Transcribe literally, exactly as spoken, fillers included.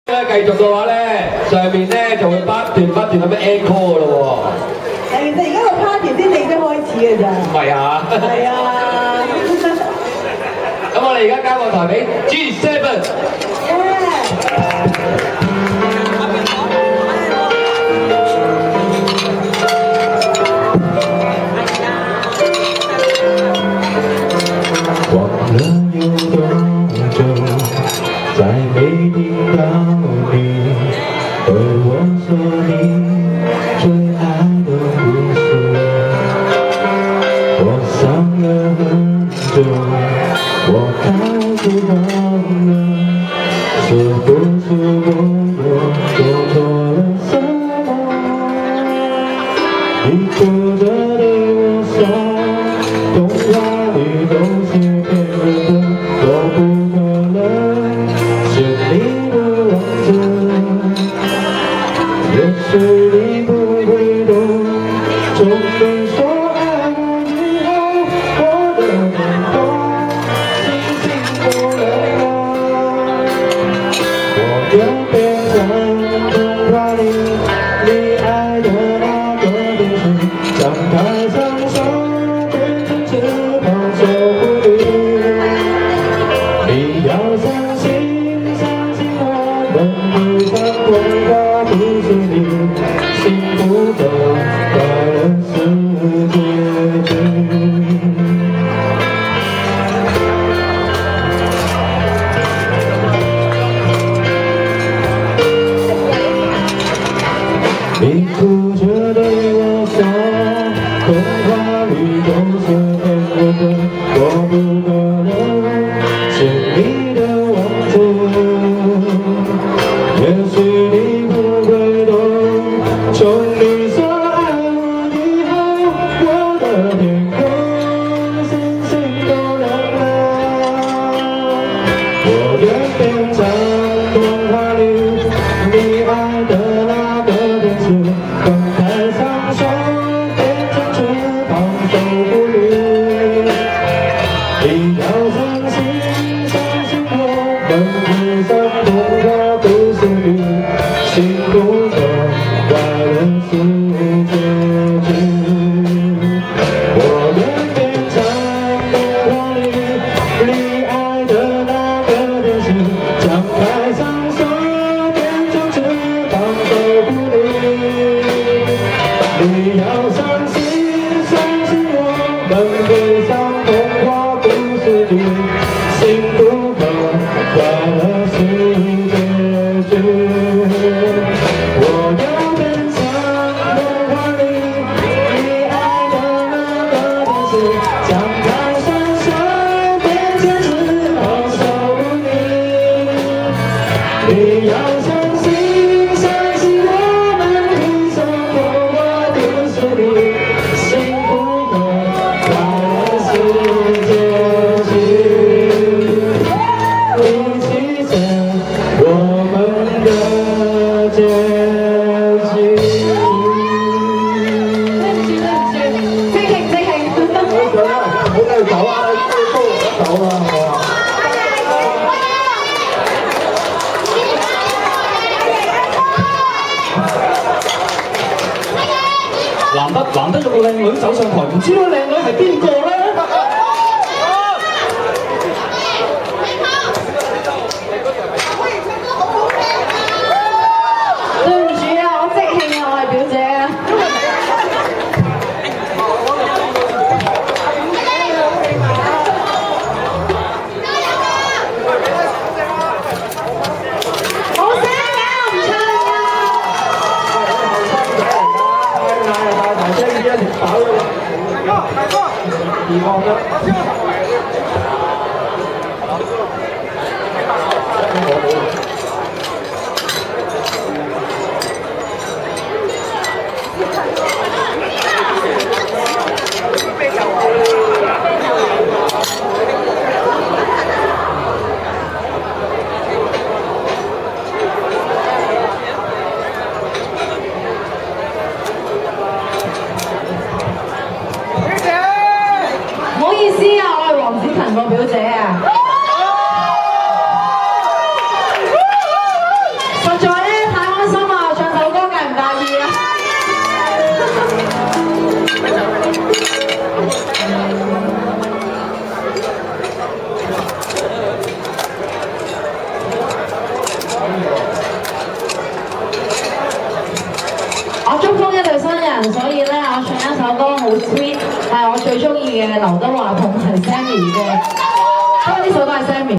咧繼續嘅話咧，上面咧就會不斷不斷咁樣 encore 咯喎。 其實而家個 party 先正式開始嘅咋。唔係啊。係啊。 咁我哋而家交個台俾 G 七。 再没听到你对我说你最爱的故事，我想了很久，我开始忘了，是不是我又做错了什么？你哭着对我说，童话里都是骗人的，我不可能。是你的王子，也许你不会懂。从你说爱我以后，我的脸孔星星不冷了。我又变成童话里你爱的那个天使，张开双手变成翅膀守护你。你要相信。我们会在童话故事里幸福的快乐是结局。你哭着对我说，童话里都是骗人的，我不可能是你的王子。也许你不会懂，从你说爱我以后，我的天空星星都亮了。我愿变成童话里你爱的那个天使，放开双手，变成翅膀守护你。你要相信，相信我们会在童话故事里幸福的快乐是结局。我愿变成童话里你爱的那个天使，张开双手，变成翅膀守护你。你要相信，相信我们会在童话故事里幸福的快乐是结局。我要变成童话里你爱的那个天使，张开双手，变成翅膀守护你。你要相信，相信我们会在童话故事里幸福的快乐是结局。一起写我们的结局。 即興即興。 好啦，唔好繼續走啊！高唔走啊，係嘛？ 難得難得有個靚女走上台，唔知道靚女係邊個咧？ 對唔住啊，我即興啊，我係表姐啊。好聲啊，唔唱啊！ 大聲啲一條手啦！大哥，二望啦！ 唔好意思啊。 好 sweet， 係我最中意嘅劉德華同埋 Sammy 嘅，不過呢首都係 Sammy。